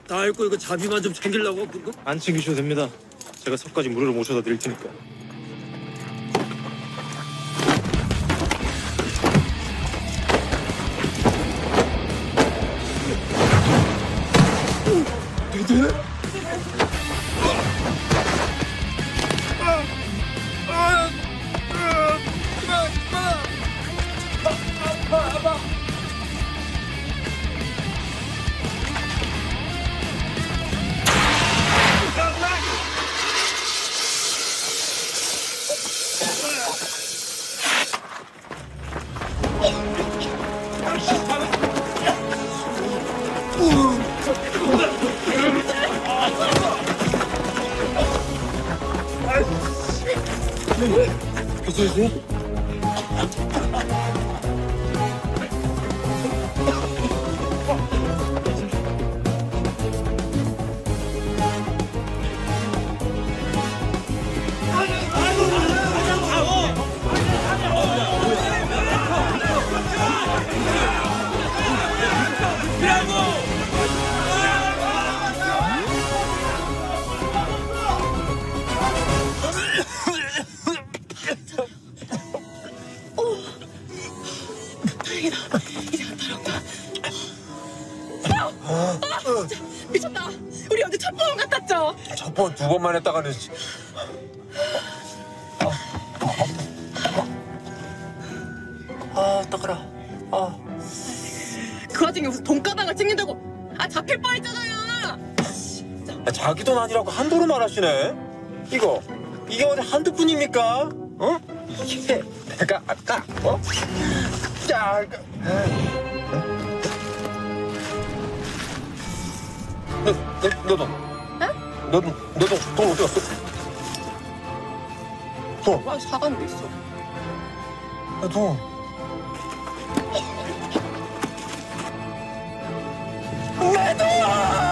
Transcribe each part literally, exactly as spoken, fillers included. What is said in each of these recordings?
다 읽고 이거 자비만 좀 챙기려고 그거? 안 챙기셔도 됩니다. 제가 석까지 무료로 모셔다 드릴 테니까. 되네? 괜찮으세요? 미쳤다. 우리 어제 첫 번 같았죠? 첫 번 두 번만 했다가는 아 따가라. 아. 그 와중에 무슨 돈가방을 챙긴다고. 아 잡힐 뻔했잖아요. 아, 자기 돈 아니라고 함부로 말하시네. 이거 이게 어디 한두 푼입니까? 어? 이게 내가 아까 어? 야, 이거. 내, 내, 내 돈. 에? 내 돈, 내 돈, 돈 어디 갔어? 돈. 와 사과는 왜 있어? 내 돈. 내 돈!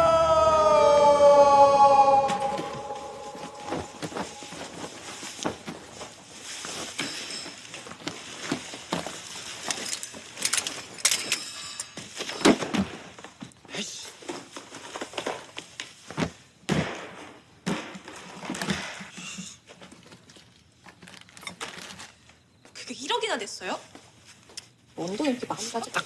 그게 일억이나 됐어요? 뭔 돈 이렇게 많이 가지고.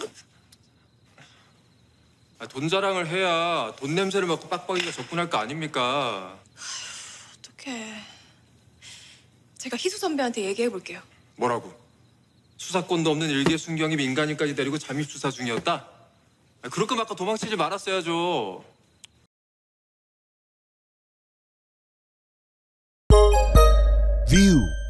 아, 돈 자랑을 해야 돈 냄새를 맡고 빡빡이가 접근할 거 아닙니까? 어떡해. 제가 희수 선배한테 얘기해볼게요. 뭐라고? 수사권도 없는 일개 순경이 민간인까지 데리고 잠입 수사 중이었다? 아, 그럴 거면 아까 도망치지 말았어야죠. View.